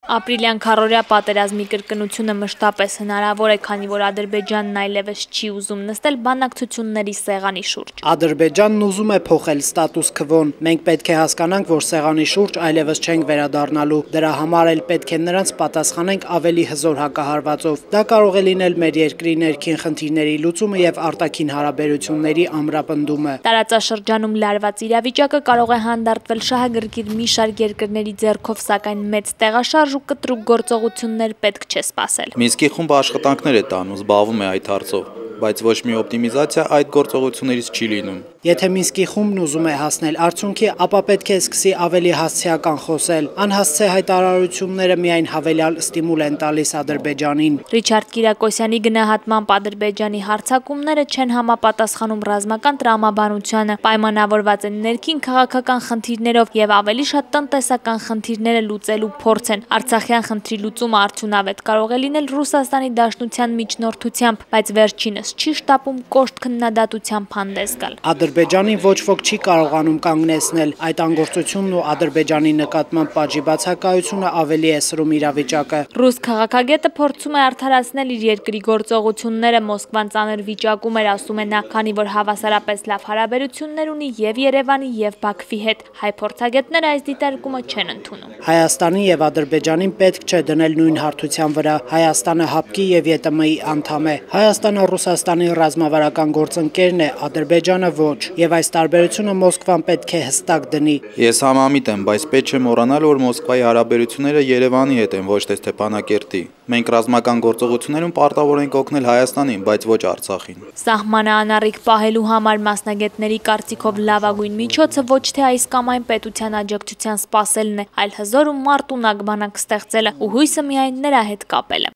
Ապրիլյան քառօրյա պատերազմի կրկնությունը մշտապես հնարավոր է, քանի որ Ադրբեջանն այլևս չի ուզում նստել բանակցությունների սեղանի շուրջ։ Ադրբեջանն ուզում է փոխել ստատուս քվոն։ Մենք պետք է հասկանանք, որ սեղանի շուրջ այլևս չենք վերադառնալու։ Դրա համար էլ պետք է նրանց պատասխանենք ավելի հզոր հակահարվածով։ Դա կարող է լինել մեր երկրի ներքին խնդիրների լուծումը եւ արտաքին հարաբերությունների ամրապնդումը։ Տարածաշրջանում լարված իրավիճակը կարող է հանդարտվել շահագրգիռ մի շարք երկրների ձեռքով, սակայն մեծ տեղաշարժ ու կտրուկ գործողություններ պետք չէ սպասել։ Մինսկի խումբը աշխատանքներ է տանում, զբաղվում է այդ հարցով, բայց ոչ մի օպտիմիզացիա այդ գործողություններից չի լինում։ Եթե Մինսկի խումբն ուզում է հասնել արդյունքի, ապա պետք է սկսի ավելի հասցեական խոսել։ Անհասցե հայտարարությունները միայն հավելյալ ստիմուլ են տալիս Ադրբեջանին։ Ռիչարդ Կիրակոսյանի գնահատմամբ Ադրբեջանի հարձակումները չեն համապատասխանում ռազմական տրամաբանությանը, պայմանավորված են ներքին քաղաքական խնդիրներով եւ ավելի շատ տնտեսական խնդիրները լուծելու փորձ են։ Արցախյան խնդրի լուծումը արդյունավետ կարող է լինել Ռուսաստանի Դաշնության միջնորդությամբ, բայց վերջինս չի շտապում կոշտ քննադատությամբ հանդես գալ։ Ադրբեջանին ոչ ոք չի կարողանում կանգնեցնել, այդ անգործությունն ու Ադրբեջանի նկատմամբ պատժի բացակայությունը ավելի է սրում իրավիճակը։ Ռուս քաղաքագետը փորձում է արդարացնել իր երկրի գործողությունները, Մոսկվան ծանր վիճակում էր, ասում է նա, քանի որ հավասարապես լավ հարաբերություններ ունի եւ Երևանի եւ Բաքվի հետ։ Հայ փորձագետները այս դիտարկումը չեն ընդունում։ Հայաստանին եւ Ադրբեջանին պետք չէ դնել նույն հարթության վրա։ Հայաստանը ՀԱՊԿ-ի եւ ԵՏՄ-ի անդամ է։ Հայաստանը Ռուսաստանի ռազմավարական գործընկերն է, Ադրբեջանը ոչ, եւ այս տարբերությունը Մոսկվան պետք է հստակ դնի։ Ես համամիտ եմ, բայց պետք չէ մոռանալ, որ Մոսկվայի հարաբերությունները Երևանի հետ են, ոչ թե Ստեփանակերտի։ Մենք ռազմական գործողություններում պարտավոր ենք օգնել Հայաստանին, բայց ոչ Արցախին։ Սահմանը անառիկ պահելու համար մասնագետների կարծիքով լավագույն միջոցը ոչ թե այս կամ այն պետության աջակցության սպասելն է, այլ հզոր ու մարտունակ բանակ ստեղծելը ու հույսը միայն նրա հետ կապելը։